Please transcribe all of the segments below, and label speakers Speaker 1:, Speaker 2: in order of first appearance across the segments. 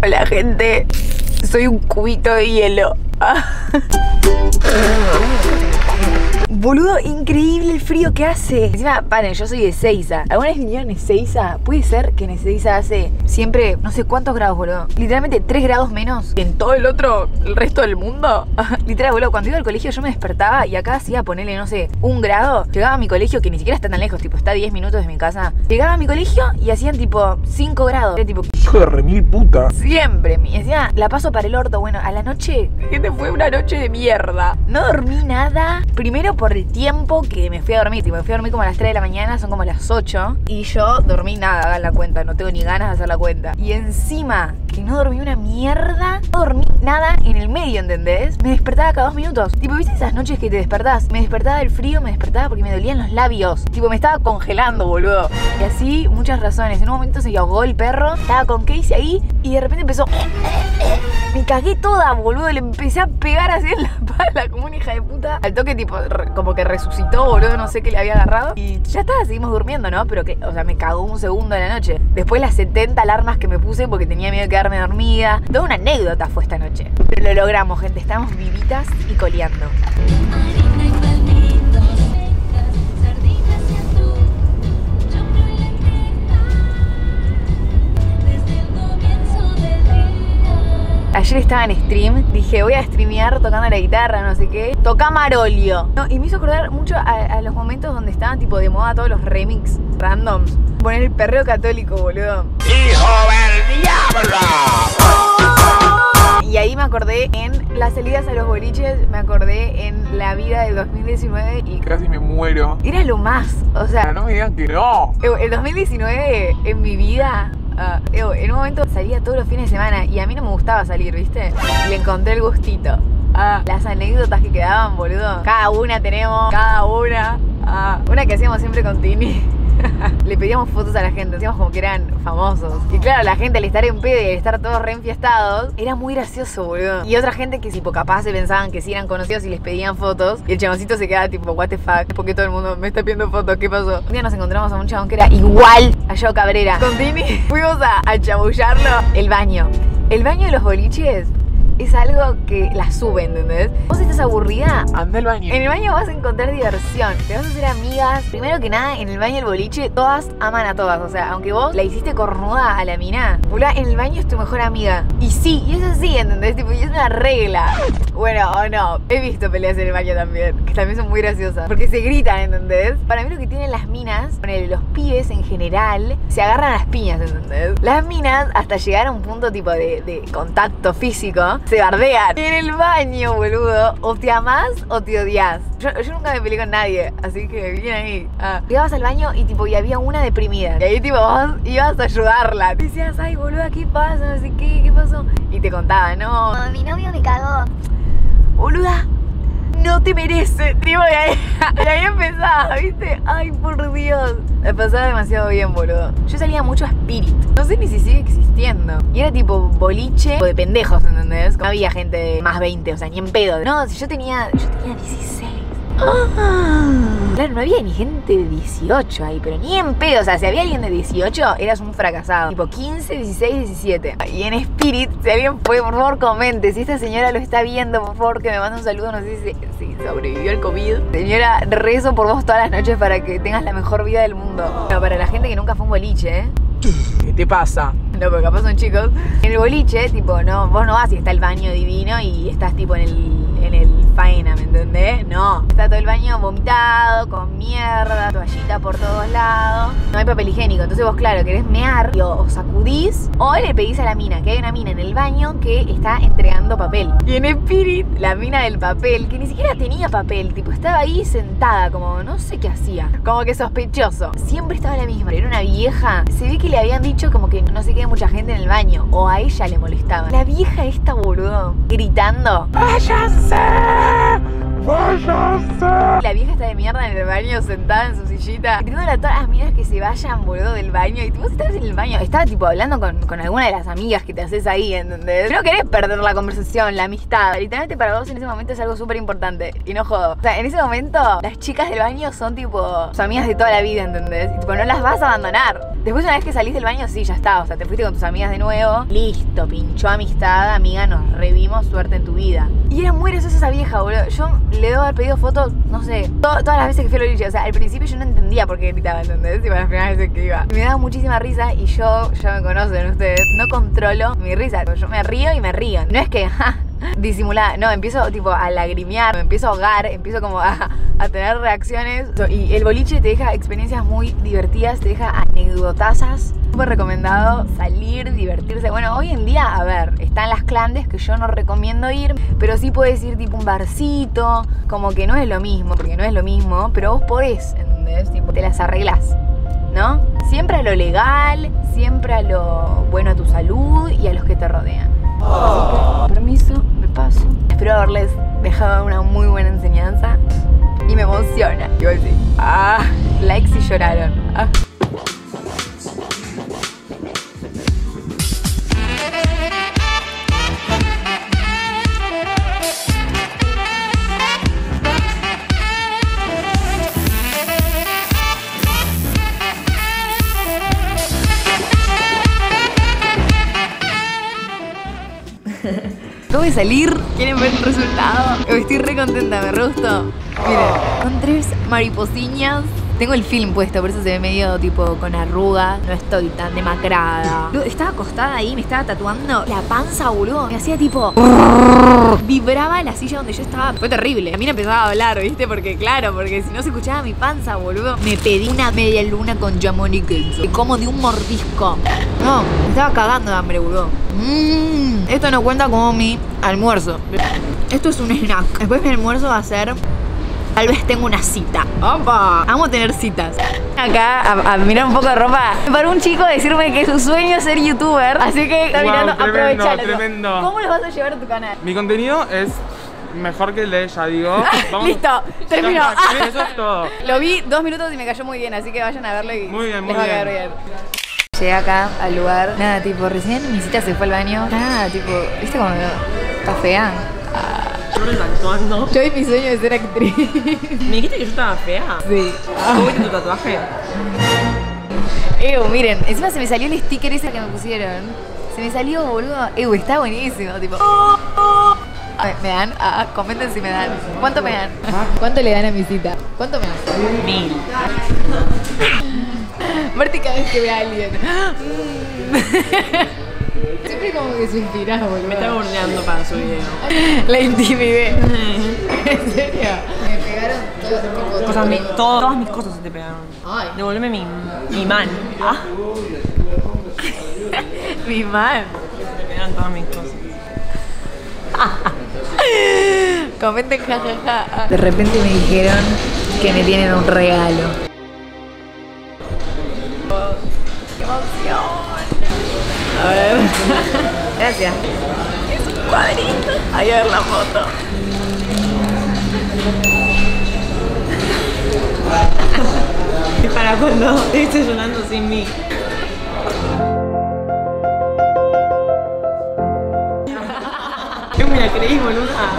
Speaker 1: Hola, gente. Soy un cubito de hielo. Boludo, increíble el frío que hace. Encima, paren, yo soy de Ezeiza. ¿Alguna vez vinieron a Ezeiza? Puede ser que en Ezeiza hace siempre no sé cuántos grados, boludo. Literalmente 3 grados menos que en todo el resto del mundo. Literal, boludo, cuando iba al colegio yo me despertaba y acá hacía ponerle, no sé, 1 grado. Llegaba a mi colegio, que ni siquiera está tan lejos, tipo, está a 10 minutos de mi casa. Llegaba a mi colegio y hacían tipo 5 grados. Era tipo,
Speaker 2: hijo de remil puta.
Speaker 1: siempre. Y decía, la paso para el orto. Bueno, a la noche, gente, fue una noche de mierda. No dormí nada. Primero por el tiempo que me fui a dormir. Tipo, me fui a dormir como a las 3 de la mañana, son como las 8. Y yo dormí nada, hagan la cuenta. No tengo ni ganas de hacer la cuenta. Y encima, que no dormí una mierda. No dormí nada en el medio, ¿entendés? Me despertaba cada 2 minutos. Tipo, ¿viste esas noches que te despertás? Me despertaba del frío, me despertaba porque me dolían los labios. Tipo, me estaba congelando, boludo. Y así, muchas razones. En un momento se ahogó el perro. Estaba con Casey ahí y de repente empezó... Me cagué toda, boludo. Le empecé a pegar así en la pala como una hija de puta. Al toque, tipo, como que resucitó, boludo. No sé qué le había agarrado. Y ya está, seguimos durmiendo, ¿no? Pero que, o sea, me cagó 1 segundo de la noche. Después las 70 alarmas que me puse porque tenía miedo de quedarme dormida. Toda una anécdota fue esta noche. Pero lo logramos, gente. Estamos vivitas y coleando. Ayer estaba en stream, dije voy a streamear tocando la guitarra, no sé qué. Toca Marolio. No, y me hizo acordar mucho a los momentos donde estaban tipo de moda todos los remix randoms. Poner el perreo católico, boludo.
Speaker 2: ¡Hijo del diablo!
Speaker 1: Y ahí me acordé en las salidas a los boliches, me acordé en la vida del 2019 y
Speaker 2: Casi me muero.
Speaker 1: era lo más, o sea,
Speaker 2: No me digan que no.
Speaker 1: el 2019 en mi vida, en un momento salía todos los fines de semana y a mí no me gustaba salir, ¿viste? Y le encontré el gustito. Las anécdotas que quedaban, boludo. Cada una tenemos, una que hacíamos siempre con Tini. Le pedíamos fotos a la gente, decíamos como que eran famosos. Y claro, la gente al estar en pedo y al estar todos re enfiestados, era muy gracioso, boludo. Y otra gente que tipo capaz se pensaban que sí eran conocidos y les pedían fotos. Y el chaboncito se quedaba tipo, what the fuck, porque todo el mundo me está pidiendo fotos, ¿qué pasó? Un día nos encontramos a un chabón que era igual a Joe Cabrera. Con Tini fuimos a chamullarlo. El baño de los boliches es algo que la sube, ¿entendés? Vos estás aburrida,
Speaker 2: Anda al baño.
Speaker 1: en el baño vas a encontrar diversión. Te vas a hacer amigas. Primero que nada, en el baño del boliche, todas aman a todas. O sea, aunque vos la hiciste cornuda a la mina, boluda, en el baño es tu mejor amiga. Y sí, y es así, ¿entendés? Tipo, y es una regla. Bueno, o no, he visto peleas en el baño también, que también son muy graciosas. Porque se gritan, ¿entendés? Para mí lo que tienen las minas, ponele, los pibes en general, se agarran a las piñas, ¿entendés? Las minas, hasta llegar a un punto tipo de contacto físico, se bardean. En el baño, boludo, o te amás o te odias. Yo nunca me peleé con nadie, así que bien ahí. Llegabas al baño y tipo, y había una deprimida. Y ahí tipo, vos ibas a ayudarla. Decías, ay, boluda, ¿qué pasa? No sé qué pasó. Y te contaba, no, mi novio me cagó. Boluda, no te merece. Tipo, y ahí empezaba, ¿viste? Ay, por Dios. Me pasaba demasiado bien, boludo. Yo salía mucho a Spirit. No sé ni si sigue existiendo. Y era tipo boliche de pendejos, ¿entendés? No había gente de más 20, o sea, ni en pedo. No, si yo tenía 16. Claro, no había ni gente de 18 ahí, pero ni en pedo. O sea, si había alguien de 18, eras un fracasado. Tipo 15, 16, 17. Y en Spirit, si alguien fue, por favor comente. Si esta señora lo está viendo, por favor que me mande un saludo. No sé si sobrevivió el COVID. Señora, rezo por vos todas las noches para que tengas la mejor vida del mundo. Pero para la gente que nunca fue a un boliche,
Speaker 2: ¿Qué te pasa?
Speaker 1: no, porque capaz son chicos. En el boliche, tipo, no, vos no vas y está el baño divino y estás tipo en el faena, ¿me entendés? No. Está todo el baño vomitado, con mierda, toallita por todos lados. No hay papel higiénico. Entonces vos, claro, querés mear y o sacudís o le pedís a la mina, que hay una mina en el baño que está entregando papel. Y en Spirit, la mina del papel, que ni siquiera tenía papel, tipo, estaba ahí sentada, como no sé qué hacía. Como que sospechoso. Siempre estaba la misma. Era una vieja. Se ve que le habían dicho como que no se quede mucha gente en el baño. O a ella le molestaba. La vieja esta, boludo, gritando.
Speaker 2: ¡Váyanse! ¡Váyase!
Speaker 1: La vieja está de mierda en el baño, sentada en su sillita, gritándole a todas las amigas que se vayan, boludo, del baño. Y vos estabas en el baño, estaba tipo hablando con alguna de las amigas que te haces ahí, ¿entendés? No querés perder la conversación, la amistad. Literalmente para vos en ese momento es algo súper importante. Y no jodo. O sea, en ese momento las chicas del baño son tipo tus amigas de toda la vida, ¿entendés? Y tipo no las vas a abandonar. Después una vez que salís del baño, sí, ya está. O sea, te fuiste con tus amigas de nuevo. Listo, pinchó amistad, amiga, nos revimos, suerte en tu vida. Y era muy graciosa esa vieja, boludo. Yo le debo haber pedido fotos, no sé, todas las veces que fui a Boliche. O sea, al principio yo no entendía por qué gritaba, ¿entendés? Y para las primeras veces que iba. Me daba muchísima risa y yo, ya me conocen ustedes, no controlo mi risa. Yo me río y me río. No es que, disimulada, no, empiezo tipo a lagrimear, me empiezo a ahogar, empiezo como a tener reacciones. Y el boliche te deja experiencias muy divertidas, te deja anécdotazas. Súper recomendado salir, divertirse. Bueno, hoy en día, a ver, están las clandes que yo no recomiendo ir, pero sí puedes ir tipo un barcito, como que no es lo mismo, porque no es lo mismo, pero vos podés, ¿entendés? Tipo, te las arreglás, ¿no? Siempre a lo legal, siempre a lo bueno a tu salud y a los que te rodean. Así que, permiso, me paso. Espero haberles dejado una muy buena enseñanza y me emociona. Igual sí. Likes y lloraron. Acabo de salir, ¿quieren ver el resultado? Estoy re contenta, me re gustó. Miren, con 3 mariposiñas. Tengo el film puesto, por eso se ve medio tipo con arrugas. No estoy tan demacrada. Estaba acostada ahí, me estaba tatuando la panza, boludo. Me hacía tipo... Vibraba la silla donde yo estaba. Fue terrible. A mí no empezaba a hablar, ¿viste? Porque claro, porque si no se escuchaba mi panza, boludo. Me pedí una media luna con jamón y queso. Como de un mordisco. No, me estaba cagando de hambre, boludo. Esto no cuenta como mi almuerzo. Esto es un snack. Después mi almuerzo va a ser... Tal vez tengo una cita. ¡Opa! Amo tener citas. Acá, a mirar un poco de ropa. Para un chico decirme que su sueño es ser youtuber. Así que, está mirando, aprovechalo.
Speaker 3: Tremendo.
Speaker 1: ¿Cómo lo vas a llevar a tu canal?
Speaker 3: Mi contenido es mejor que el de ella, digo. Vamos.
Speaker 1: Listo, terminó.
Speaker 3: Eso es todo.
Speaker 1: Lo vi 2 minutos y me cayó muy bien, así que vayan a verlo y
Speaker 3: Muy bien, muy
Speaker 1: les va a caer bien. Llegué acá al lugar. Nada, tipo, recién mi cita se fue al baño. Nada, tipo, ¿viste cómo está fea?
Speaker 4: Yo actuando.
Speaker 1: Yo y mi sueño de ser actriz.
Speaker 4: ¿Me dijiste que yo estaba fea?
Speaker 1: Sí.
Speaker 4: ¿Cómo viste tu tatuaje?
Speaker 1: Miren, encima se me salió el sticker ese que me pusieron. Se me salió, boludo. Está buenísimo, tipo. ¿Me dan? Comenten si me dan. ¿Cuánto me dan? ¿Cuánto le dan a mi cita? ¿Cuánto me dan?
Speaker 4: 1000.
Speaker 1: Marti cada vez que ve a alguien. Siempre como que se inspira, boludo.
Speaker 4: Me estaba bordeando para su video.
Speaker 1: La intimidé. ¿En serio? Me pegaron todo tipo
Speaker 4: Todas mis cosas se te pegaron.
Speaker 1: Ay.
Speaker 4: Devolveme mi man.
Speaker 1: Mi man.
Speaker 4: Se te pegaron todas mis cosas.
Speaker 1: Comenten jajaja. De repente me dijeron que me tienen un regalo. ¡Qué emoción! A ver. Gracias. Es un cuadrito. Ahí a ver la foto.
Speaker 4: Es para cuando estés llorando sin mí. Yo me la creí, boluda.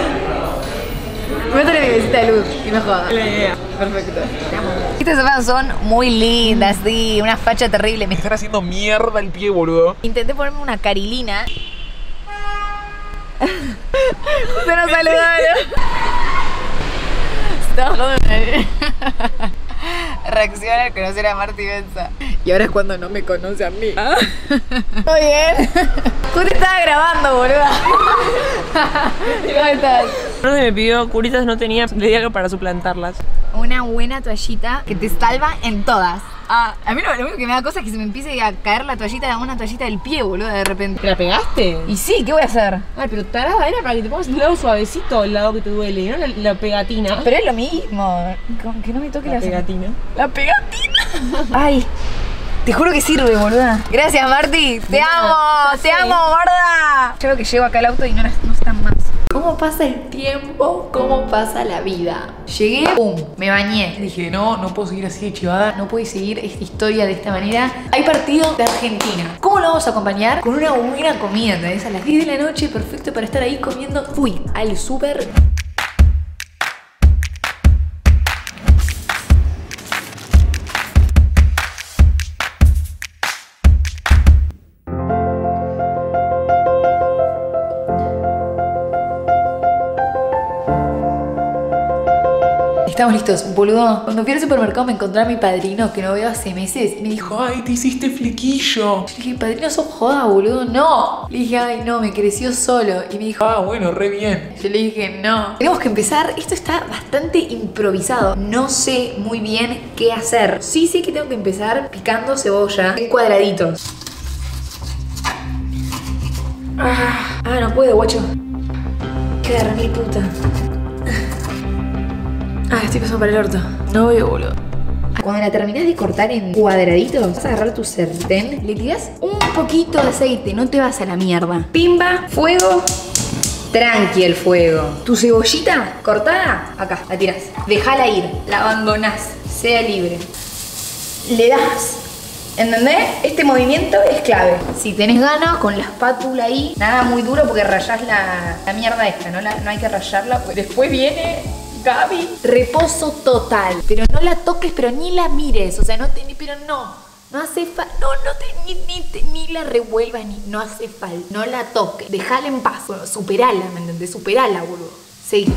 Speaker 1: Métele mi besita de luz y no jodas.
Speaker 4: La idea.
Speaker 1: Perfecto. Estas zapatas son muy lindas, sí, una facha terrible. Me
Speaker 2: Están haciendo mierda el pie, boludo.
Speaker 1: intenté ponerme una carilina. Se nos saludaron. Estamos dando una... Reacciona al conocer a Marti Benza. Y ahora es cuando no me conoce a mí. ¿Todo bien? Justo estaba grabando, boluda. ¿Cómo estás?
Speaker 4: No se me pidió, curitas no tenía, le di algo para suplantarlas.
Speaker 1: Una buena toallita que te salva en todas. A mí lo único que me da cosa es que se me empiece a caer la toallita, una toallita del pie, boludo, de repente.
Speaker 4: ¿Te la pegaste?
Speaker 1: Y sí, ¿qué voy a hacer?
Speaker 4: Ay, pero tarada, era para que te pongas el lado suavecito, el lado que te duele, no la pegatina.
Speaker 1: Pero es lo mismo. Con que no me toque
Speaker 4: La pegatina.
Speaker 1: La pegatina. Ay, te juro que sirve, boluda. Gracias, Marti. Te amo, gorda. Yo veo que llevo acá el auto y no están más. ¿Cómo cómo pasa el tiempo, cómo pasa la vida. Llegué, pum, me bañé. Dije, no puedo seguir así de chivada, no puedo seguir esta historia de esta manera. Hay partido de Argentina. ¿Cómo lo vamos a acompañar? Con una buena comida, ¿entendés? A las 10 de la noche, perfecto para estar ahí comiendo. Fui al súper. Estamos listos, boludo. Cuando fui al supermercado me encontré a mi padrino que no veo hace meses y me dijo,
Speaker 2: Ay, te hiciste flequillo.
Speaker 1: yo le dije, padrino, sos joda, boludo. No. Le dije, ay, no, me creció solo. Y me dijo,
Speaker 2: Ah, bueno, re bien.
Speaker 1: yo le dije, no. Tenemos que empezar. Esto está bastante improvisado. No sé muy bien qué hacer. Sí sé que tengo que empezar picando cebolla en cuadraditos. No puedo, guacho. Qué remil puta. Estoy pasando para el orto. No veo, boludo. Cuando la terminás de cortar en cuadraditos, vas a agarrar tu sartén, le tirás un poquito de aceite, no te vas a la mierda. Pimba, fuego, tranqui el fuego. Tu cebollita cortada, acá, la tirás. Dejala ir, la abandonás, sea libre. Le das, ¿entendés? Este movimiento es clave. Si tenés ganas, con la espátula ahí, nada muy duro porque rayás la mierda esta, no hay que rayarla, porque después viene... Gaby, reposo total. Pero no la toques, pero ni la mires. O sea, no hace falta. Ni la revuelvas, no hace falta. No la toques. Dejala en paz. Bueno, superala, ¿me entendés? Superala, boludo. Seguimos.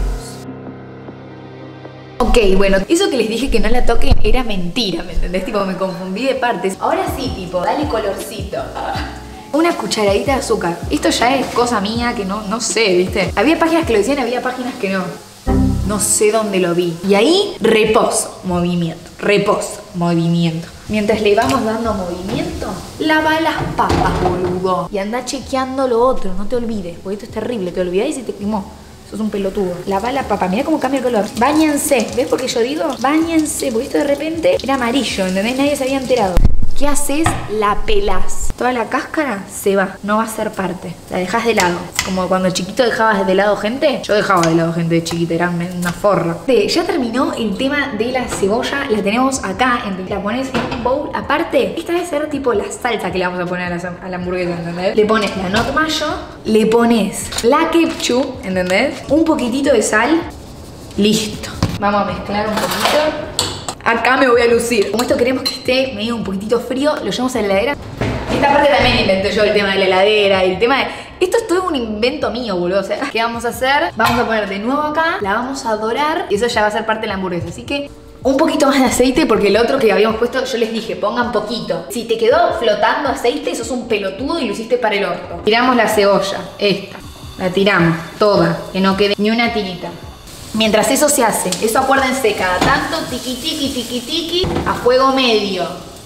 Speaker 1: Ok, bueno, eso que les dije que no la toquen era mentira, ¿me entendés? Tipo, me confundí de partes. Ahora sí, tipo, dale colorcito. Una cucharadita de azúcar. Esto ya es cosa mía que no sé, ¿viste? Había páginas que lo decían, había páginas que no. No sé dónde lo vi. Y ahí, reposo, movimiento. Reposo, movimiento. Mientras le vamos dando movimiento, lava las papas, boludo. Y anda chequeando lo otro, no te olvides. Porque esto es terrible, te olvidás y se te quemó. Sos un pelotudo. Lava la papa, mirá cómo cambia el color. Báñense, ¿ves por qué yo digo? Báñense, porque esto de repente era amarillo, ¿entendés? Nadie se había enterado. ¿Qué haces? La pelás. Toda la cáscara se va, no va a ser parte. La dejás de lado. Como cuando chiquito dejabas de lado gente. Yo dejaba de lado gente de chiquita, era una forra. Ya terminó el tema de la cebolla. La tenemos acá, la pones en un bowl aparte. Esta debe ser tipo la salsa que le vamos a poner a la hamburguesa, ¿entendés? Le pones la not mayo, le pones la ketchup, ¿entendés? Un poquitito de sal. Listo. Vamos a mezclar un poquito. Acá me voy a lucir. Como esto queremos que esté medio un poquitito frío, lo llevamos a la heladera. Esta parte también inventé yo, el tema de la heladera, el tema de... Esto es todo un invento mío, boludo. O sea, ¿qué vamos a hacer? Vamos a poner de nuevo acá, la vamos a dorar y eso ya va a ser parte de la hamburguesa. Así que un poquito más de aceite porque el otro que habíamos puesto, yo les dije, pongan poquito. Si te quedó flotando aceite, sos un pelotudo y lo hiciste para el orto. Tiramos la cebolla, esta. La tiramos toda, que no quede ni una tirita. Mientras eso se hace, eso acuérdense, cada tanto tiqui tiqui a fuego medio.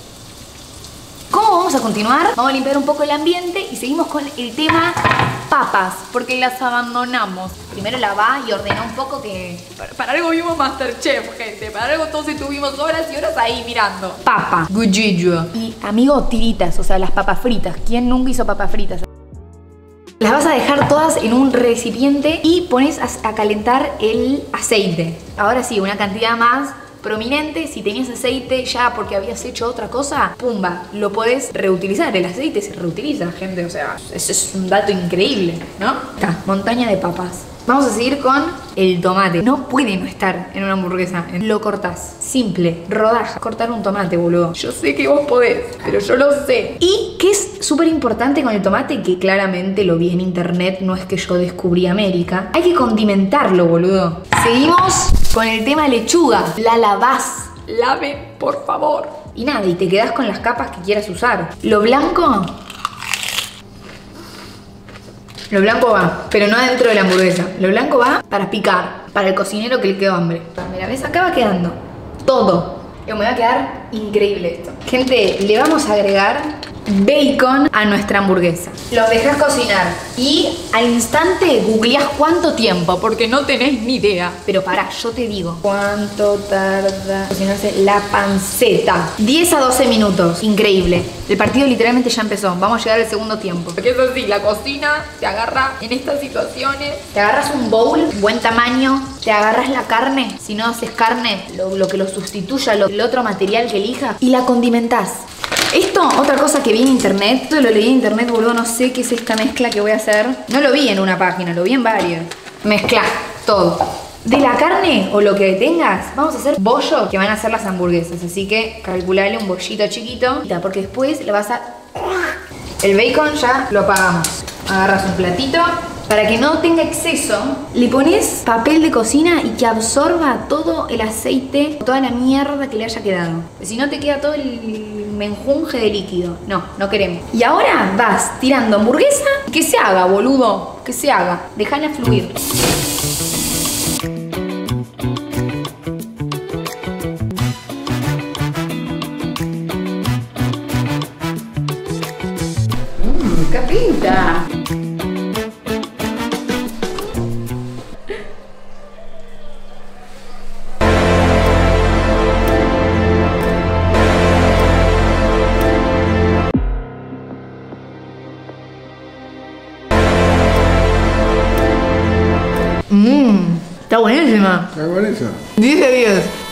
Speaker 1: ¿Cómo vamos a continuar? Vamos a limpiar un poco el ambiente y seguimos con el tema papas, porque las abandonamos. Primero lavá y ordena un poco que... Para algo vimos Masterchef, gente. Para algo todos estuvimos horas y horas ahí mirando. Papa, gujillo. Y, amigo, tiritas, o sea, las papas fritas. ¿Quién nunca hizo papas fritas? Las vas a dejar todas en un recipiente y pones a calentar el aceite. Ahora sí, una cantidad más prominente. Si tenías aceite ya porque habías hecho otra cosa, pumba, lo podés reutilizar. El aceite se reutiliza, gente. O sea, eso es un dato increíble, ¿no? Está, montaña de papas. Vamos a seguir con el tomate. No puede no estar en una hamburguesa. Lo cortás. Simple. Rodaja. Cortar un tomate, boludo. Yo sé que vos podés, pero yo lo sé. Y que es súper importante con el tomate, que claramente lo vi en internet, no es que yo descubrí América. Hay que condimentarlo, boludo. Seguimos con el tema lechuga. La lavás. Lave, por favor. Y nada, y te quedás con las capas que quieras usar. Lo blanco... Lo blanco va, pero no adentro de la hamburguesa. Lo blanco va para picar, para el cocinero que le quedó hambre. Mira, ¿ves? Acá va quedando todo. Me va a quedar increíble esto. Gente, le vamos a agregar bacon a nuestra hamburguesa. Los dejas cocinar y al instante googleás cuánto tiempo, porque no tenés ni idea. Pero pará, yo te digo cuánto tarda cocinarse la panceta. 10 a 12 minutos, increíble. El partido literalmente ya empezó, vamos a llegar al segundo tiempo. Porque es así, la cocina te agarra en estas situaciones. Te agarras un bowl, buen tamaño, te agarras la carne, si no haces carne, lo que lo sustituya, el otro material que elijas, y la condimentás. Esto, otra cosa que vi en internet, esto lo leí en internet, boludo, no sé qué es esta mezcla que voy a hacer. No lo vi en una página, lo vi en varias. Mezclás todo. De la carne o lo que tengas, vamos a hacer bollo que van a ser las hamburguesas. Así que calculale un bollito chiquito, porque después le vas a... El bacon ya lo apagamos. Agarras un platito. Para que no tenga exceso, le pones papel de cocina y que absorba todo el aceite, toda la mierda que le haya quedado. Si no te queda todo el menjunje de líquido. No, no queremos. Y ahora vas tirando hamburguesa. Que se haga, boludo. Que se haga. Déjala fluir. ¡Qué pinta! Está buenísima.
Speaker 5: Está buenísimo.
Speaker 1: 10 de 10.